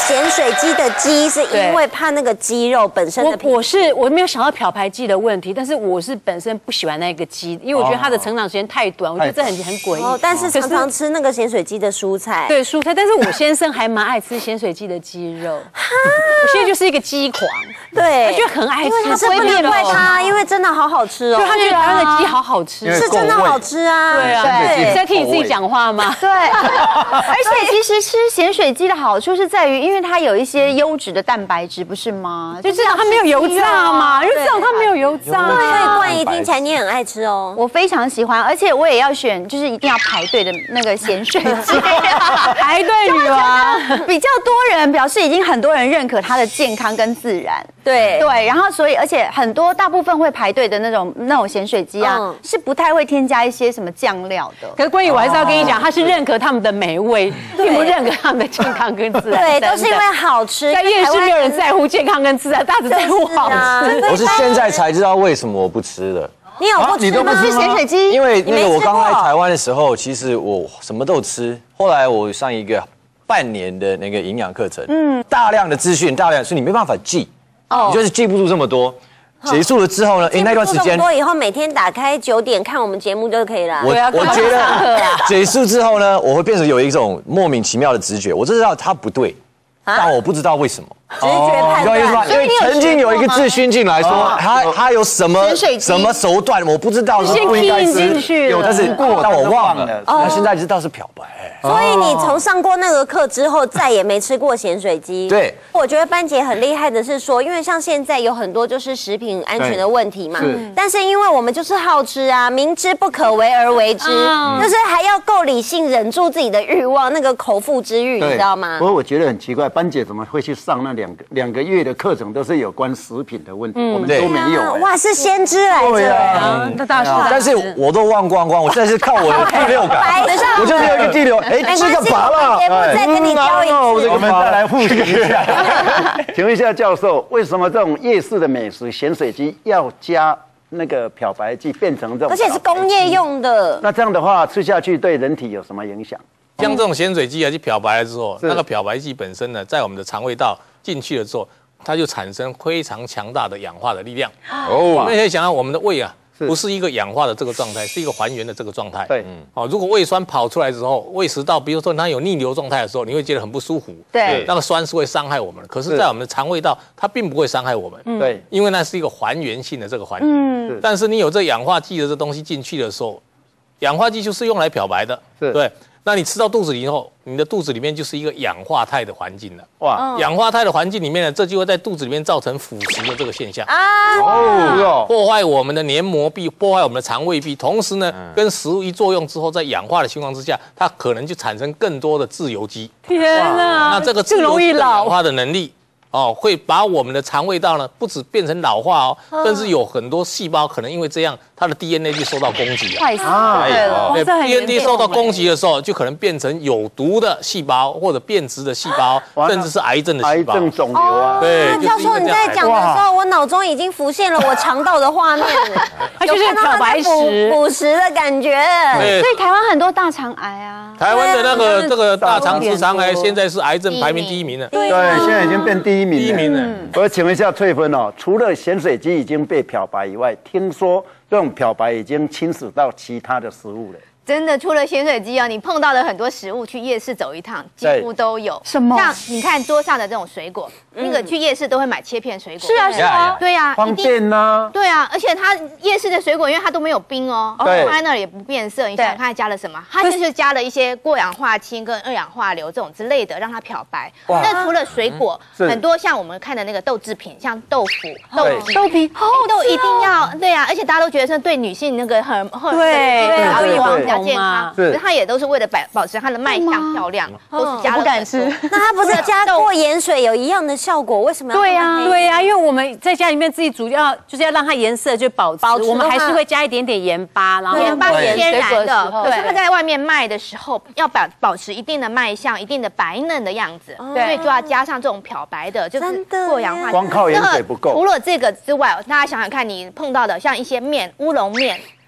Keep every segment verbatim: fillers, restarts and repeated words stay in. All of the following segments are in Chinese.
咸水鸡的鸡是因为怕那个鸡肉本身的。 我我是我没有想到漂白剂的问题，但是我是本身不喜欢那个鸡，因为我觉得它的成长时间太短，我觉得这很很诡异。 哦，但是常常吃那个咸水鸡的蔬菜。 对蔬菜，但是我先生还蛮爱吃咸水鸡的鸡肉。我现在就是一个鸡狂， 对， 他就很爱吃。 因为他是不能怪他，因为真的好好吃哦。 对，他觉得台湾的鸡好好吃， 是真的好吃啊。 对啊，你在替你自己讲话吗？ 对，而且其实吃咸水鸡的好处是在于，因为它有一些优质的蛋白质，不是吗？ 就至少它没有油炸嘛，因为至少它没有油炸。 所以冠仪听起来你很爱吃哦。 我非常喜欢，而且我也要选，就是一定要排队的那个咸水鸡， 排队女王。 比较多人表示已经很多人认可它的健康跟自然。 对对，然后所以而且很多大部分会排队的那种那种咸水鸡啊，嗯、是不太会添加一些什么酱料的。 可是关于我还是要跟你讲，他是认可他们的美味，并不认可他们的健康跟自然。 对，都是因为好吃。 在夜市没有人在乎健康跟自然，大家只在乎好吃。 我是现在才知道为什么我不吃的。 你有不吃吗？ 吃咸水鸡？ 因为那个我刚来台湾的时候，其实我什么都吃。后来我上一个半年的那个营养课程，嗯，大量的资讯，大量，所以你没办法记。哦，你就是记不住这么多。结束了之后呢？哎，那段时间多以后每天打开九点看我们节目就可以了。 我我觉得结束之后呢，我会变成有一种莫名其妙的直觉，我知道它不对，但我不知道为什么。 直觉判断， 因为曾经有一个资讯进来说，他他有什么什么手段，我不知道是不应该吃，有，但是但我忘了。那现在知道是漂白。 所以你从上过那个课之后，再也没吃过咸水鸡。 对， 我觉得班姐很厉害的是说，因为像现在有很多就是食品安全的问题嘛，但是因为我们就是好吃啊，明知不可为而为之，就是还要够理性，忍住自己的欲望，那个口腹之欲，你知道吗？ 不过我觉得很奇怪，班姐怎么会去上那两个两个月的课程，都是有关食品的问题，我们都没有。 哇，是先知来着。 那大师， 但是我都忘光光，我现在是靠我的第六感，我就是有一个第六。哎，这个拔了， 节目再跟你教一次， 我们再来复习一下。请问一下教授，为什么这种夜市的美食咸水鸡要加那个漂白剂变成这种？ 而且是工业用的。 那这样的话吃下去对人体有什么影响？ 像这种咸水鸡啊，去漂白了之后，那个漂白剂本身呢，在我们的肠胃道进去了之后，它就产生非常强大的氧化的力量。哦，那可以想到我们的胃啊。不是一个氧化的这个状态，是一个还原的这个状态。 对， 嗯，哦，如果胃酸跑出来之后，胃食道，比如说它有逆流状态的时候，你会觉得很不舒服。 对， 那个酸是会伤害我们的。可是，在我们的肠胃道，它并不会伤害我们。 对， 因为那是一个还原性的这个还原。嗯，但是你有这氧化剂的这东西进去的时候，氧化剂就是用来漂白的。对。那你吃到肚子里以后，你的肚子里面就是一个氧化态的环境了。哇，氧化态的环境里面呢，这就会在肚子里面造成腐蚀的这个现象啊，哦，破坏我们的黏膜壁，破坏我们的肠胃壁，同时呢，嗯、跟食物一作用之后，在氧化的情况之下，它可能就产生更多的自由基。 天哪， 那这个自由基氧化的能力。哦，会把我们的肠胃道呢，不止变成老化哦，嗯、甚至有很多细胞可能因为这样，它的 D N A 就受到攻击了。 坏死了！ 对 ，D N A 受到攻击的时候，就可能变成有毒的细胞，或者变质的细胞，甚至是癌症的细胞。 癌症肿瘤啊！ 对， 教授你在讲的时候，我脑中已经浮现了我肠道的画面， 它就是漂白食、 腐蚀的感觉。 对， 所以台湾很多大肠癌啊。 台湾的那个这个大肠直肠癌现在是癌症排名第一名了。 对，现在已经变第一名了。 第一名了。 我请问一下翠芬哦，除了咸水鸡已经被漂白以外，听说这种漂白已经侵蚀到其他的食物了。 真的，除了咸水鸡哦，你碰到的很多食物，去夜市走一趟，几乎都有。 什么？ 像你看桌上的这种水果，嗯、那个去夜市都会买切片水果。 是啊，是啊， 对啊， 方便呐。 对啊，而且它夜市的水果，因为它都没有冰哦，放在那儿也不变色。你想想看，它加了什么？它就是加了一些过氧化氢跟二氧化硫这种之类的，让它漂白。那除了水果，嗯、很多像我们看的那个豆制品，像豆腐、豆皮、 豆皮、 豆一定要对啊，而且大家都觉得是对女性那个很很对， 然后也比较健康。 是， 它也都是为了保保持它的卖相漂亮，都是加了。 不敢吃。 那它不是加过盐水有一样的效果？为什么要？ 对呀，对呀，因为我们在家里面自己煮，要就是要让它颜色就保持，我们还是会加一点点盐巴，然后盐巴是天然的，可是它在外面卖的时候要保保持一定的卖相、一定的白嫩的样子，所以就要加上这种漂白的，就是过氧化。 光靠盐水不够。 除了这个之外，大家想想看，你碰到的像一些面，乌龙面。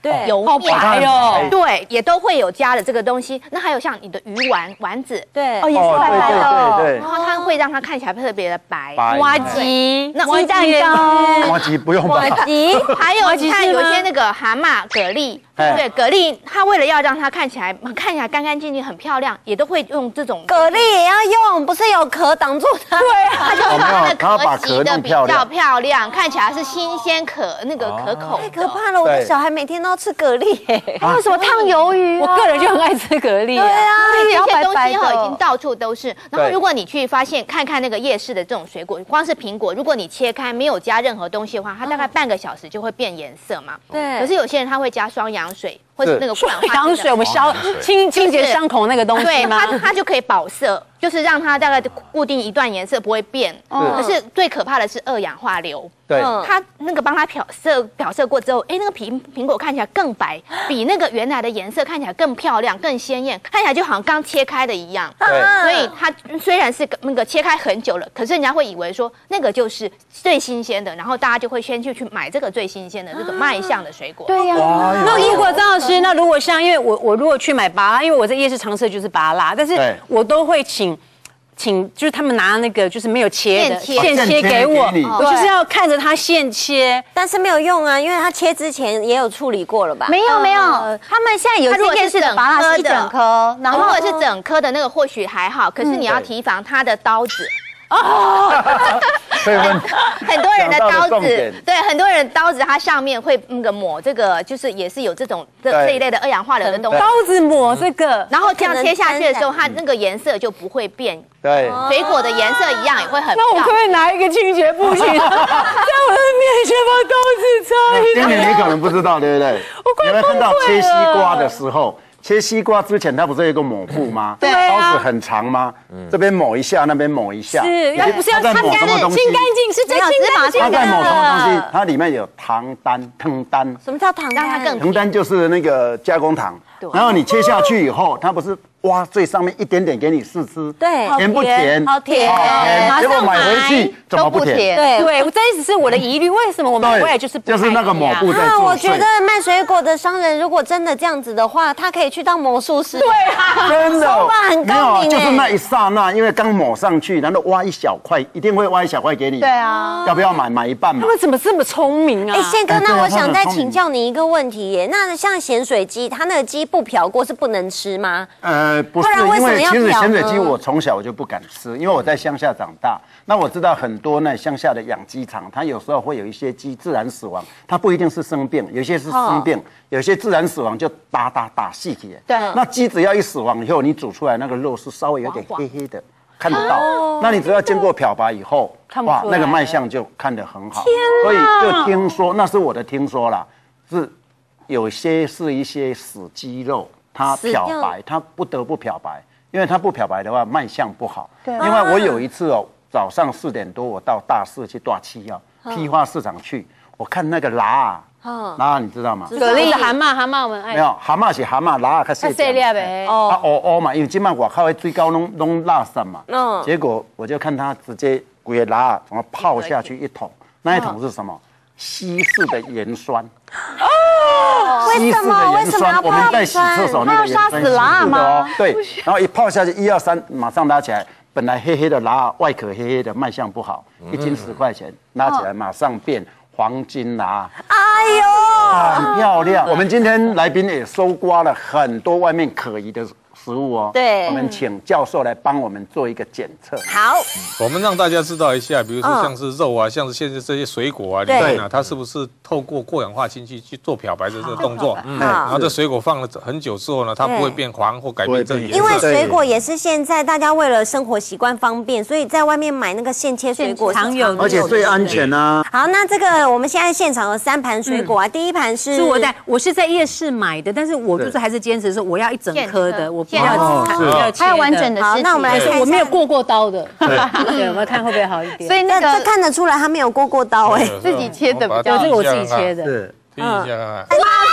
对， 油好面白哦， 对，也都会有加了这个东西。那还有像你的鱼丸丸子， 对， 哦，也是白白的， 对对对， 然后它会让它看起来特别的白。 麻吉， 那鸡蛋糕， 麻吉不用吧？ 麻吉， 还有你看有些那个蛤蟆蛤蜊，对，蛤蜊它为了要让它看起来看起来干干净净很漂亮，也都会用这种蛤蜊也要用，不是有壳挡住它？对啊， 它就是把它的壳洗的比较漂漂亮，看起来是新鲜可那个可口的。 太可怕了，我的小孩每天都要吃蛤蜊， 还有什么烫鱿鱼？ 我个人就很爱吃蛤蜊。 对啊， 这些东西哈已经到处都是。然后如果你去发现看看那个夜市的这种水果，光是苹果，如果你切开没有加任何东西的话，它大概半个小时就会变颜色嘛。 对。 可是有些人他会加双氧水，或者那个双氧水，我们消清清洁伤口那个东西吗？ 对，它它就可以保色，就是让它大概固定一段颜色不会变。可是最可怕的是二氧化硫。 对， 它那个帮它漂色漂色过之后，哎，那个苹苹果看起来更白，比那个原来的颜色看起来更漂亮、更鲜艳，看起来就好像刚切开的一样。 对， 所以它虽然是那个切开很久了，可是人家会以为说那个就是最新鲜的，然后大家就会先去去买这个最新鲜的这种卖相的水果。 对呀。 那如果张老师，那如果像因为我我如果去买芭乐，因为我在夜市常吃的就是芭乐，但是我都会请。请就是他们拿那个就是没有切的现切给我，我就是要看着它现切， 但是没有用啊，因为它切之前也有处理过了吧？ 没有没有，他们现在有些夜市的芭乐是一整颗， 然后如果是整颗的那个或许还好，可是你要提防它的刀子。哦，很多人的刀子，对，很多人刀子它上面会那个抹这个，就是也是有这种这这一类的二氧化硫的东西。 刀子抹这个， 然后这样切下去的时候，它那个颜色就不会变。 对， 水果的颜色一样也会很。 那我可不可以拿一个清洁布去，在我的面前把刀子擦一擦？今年你可能不知道，对不对？ 我有没有看到切西瓜的时候？切西瓜之前，它不是有一个抹布吗？ 对刀子很长吗？这边抹一下，那边抹一下。 是，要不是要擦干净、清干净，是真清干净的。 它在抹什么东西？它里面有糖丹、藤丹。 什么叫糖丹？ 让它更藤丹就是那个加工糖。然后你切下去以后，它不是挖最上面一点点给你试吃？ 对， 甜不甜？ 好甜， 结果买回去怎么不甜？ 对对，我这一直是我的疑虑，为什么我买回来就是就是那个抹布在作祟？我觉得卖水果的商人如果真的这样子的话，他可以去当魔术师。 对啊， 真的， 手法很高明， 就是那一刹那，因为刚抹上去，然后挖一小块，一定会挖一小块给你。 对啊， 要不要买？买一半嘛。 他们怎么这么聪明啊？ 哎，宪哥，那我想再请教你一个问题耶，那像咸水鸡，它那个鸡不漂过是不能吃吗？ 呃，不是，因为其实咸水鸡我从小我就不敢吃，因为我在乡下长大。那我知道很多那乡下的养鸡场，它有时候会有一些鸡自然死亡，它不一定是生病，有些是生病，有些自然死亡就打打打细体。 对， 那鸡只要一死亡以后，你煮出来那个肉是稍微有点黑黑的，看得到。那你只要经过漂白以后，哇，那个卖相就看得很好。所以就听说，那是我的听说啦，是有些是一些死鸡肉。它漂白，它不得不漂白，因为它不漂白的话，卖相不好。对。因为我有一次哦，早上四点多，我到大市去大七药批发市场去，我看那个拉啊，拉你知道吗？ 蛤蜊、蛤蟆、蛤蟆我们爱。 没有，蛤蟆是蛤蟆，拉较细粒呗。 哦。啊乌乌嘛，因为今麦外口的水沟拢拢垃圾嘛。嗯。结果我就看他直接规个拉怎么泡下去一桶，那一桶是什么？稀释的盐酸。 哦，为什么？为什么要泡盐酸？ 我们在洗厕所那个盐酸稀释的哦，对，然后一泡下去，一二三，马上拉起来，本来黑黑的拉，外壳黑黑的，卖相不好，一斤十块钱，拉起来马上变黄金拉， 哎呦， 很漂亮。我们今天来宾也搜刮了很多外面可疑的食物哦， 对， 我们请教授来帮我们做一个检测。 好， 我们让大家知道一下，比如说像是肉啊，像是现在这些水果啊里面啊，它是不是透过过氧化氢去去做漂白的这个动作？嗯，然后这水果放了很久之后呢，它不会变黄或改变这个颜色。 因为水果也是现在大家为了生活习惯方便，所以在外面买那个现切水果常有， 而且最安全啊。 好，那这个我们现在现场有三盘水果啊，第一盘是是我在我是在夜市买的，但是我就是还是坚持说我要一整颗的，我不要。 还有完整的尸体。 那我们来看， 我没有过过刀的，对，我们看会不会好一点。 所以那个这看得出来他没有过过刀哎， 自己切的比较， 这是我自己切的。 是， 听一下。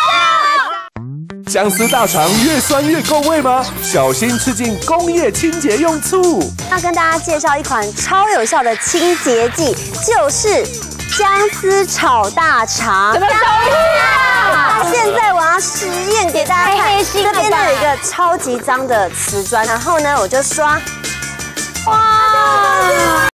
姜丝大肠越酸越够味吗？小心吃进工业清洁用醋。 要跟大家介绍一款超有效的清洁剂，就是姜丝炒大肠。 怎么炒呀？ 现在我要实验给大家看，这边呢有一个超级脏的瓷砖，然后呢我就刷，哇。